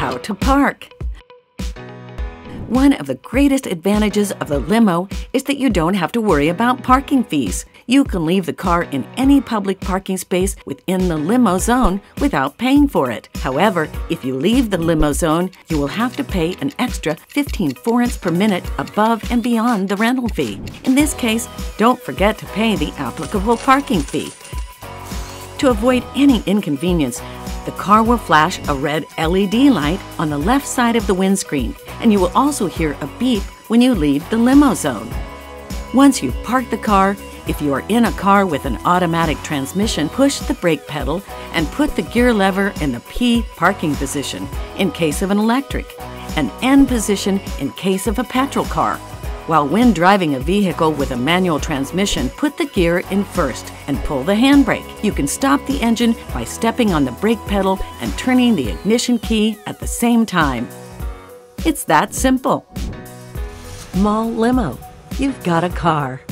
how to park. One of the greatest advantages of the limo is that you don't have to worry about parking fees. You can leave the car in any public parking space within the limo zone without paying for it. However, if you leave the limo zone, you will have to pay an extra 15 forints per minute above and beyond the rental fee. In this case, don't forget to pay the applicable parking fee. To avoid any inconvenience, the car will flash a red LED light on the left side of the windscreen, and you will also hear a beep when you leave the limo zone. Once you've parked the car, if you are in a car with an automatic transmission, push the brake pedal and put the gear lever in the P parking position in case of an electric, and N position in case of a petrol car. While when driving a vehicle with a manual transmission, put the gear in first and pull the handbrake. You can stop the engine by stepping on the brake pedal and turning the ignition key at the same time. It's that simple. MOL Limo. You've got a car.